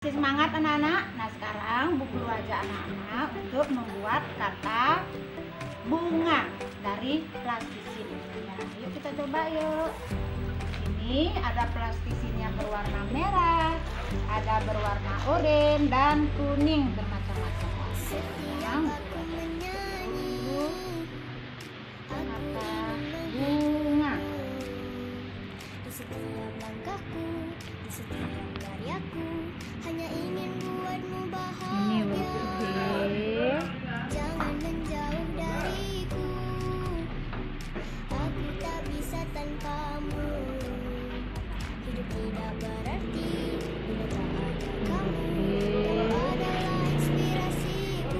Semangat anak-anak. Nah sekarang Bu Guru aja anak-anak untuk membuat kata bunga dari plastisin. Nah, yuk kita coba yuk. Ini ada plastisin yang berwarna merah, ada berwarna oranye dan kuning bermacam-macam. Yang kata bunga. Di setiap langkahku, di setiap karyaku, hanya ingin buatmu Ini bahagia. huruf B. Jangan menjauh dariku, aku tak bisa tanpamu. Hidup tidak berarti bila tak ada kamu. Kau adalah inspirasiku.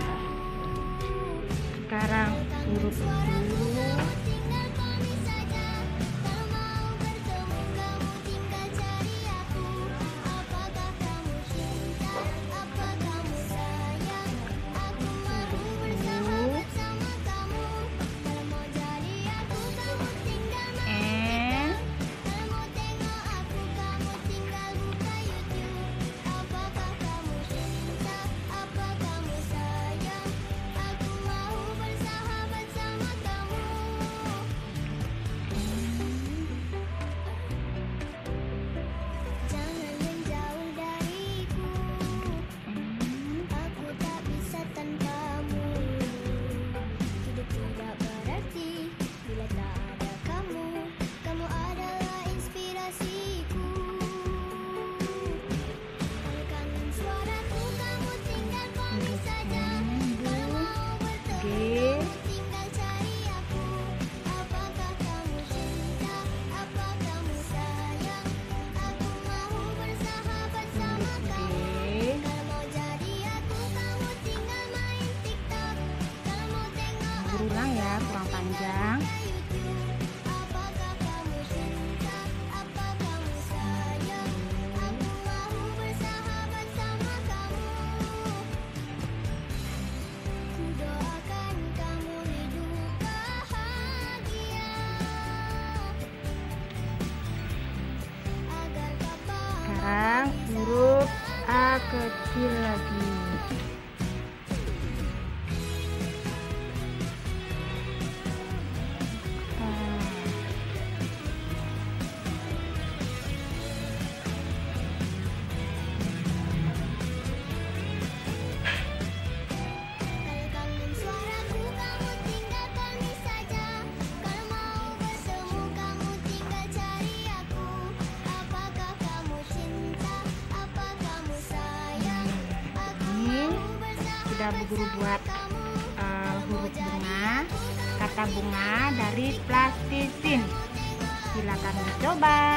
Sekarang huruf Suaraku U. kamu tinggal kami saja. Kalau mau bertemu kamu tinggal cari aku. Apakah kamu cinta? Apa kamu sayang? Aku mau bersahabat sama kamu. Kalau mau jadi aku kamu tinggal main. N. Kalau mau tengok aku kamu tinggal buka YouTube. Apakah kamu cinta? Apa kamu sayang? Aku mau bersahabat sama kamu. Jangan menjauh dariku, aku tak bisa tanpamu. Hidup tidak berarti bila tak ada kamu. Kamu adalah inspirasiku. Kangen suaraku kamu tinggal kami saja. Kalau mau bertemu kamu tinggal cari aku. Apakah kamu cinta? Apa kamu sayang? Aku mau bersahabat sama kamu. Kalau mau jadi aku kamu tinggal main TikTok. Kalau mau tengok aku Berulang ya, kurang panjang. apakah kamu cinta? Apa kamu sayang? Aku mau bersahabat sama kamu. Ku doakan kamu hidup bahagia. Agar papa Sekarang huruf A kecil lagi. A. Kalau kangen suaraku kamu tinggal kami saja. Kalau mau bertemu kamu tinggal cari aku. Apakah kamu cinta? Apa kamu sayang? Aku Ini mau sudah Bu bersahabat Guru sama buat kamu. huruf bunga, kata bunga dari plastisin. Silakan dicoba.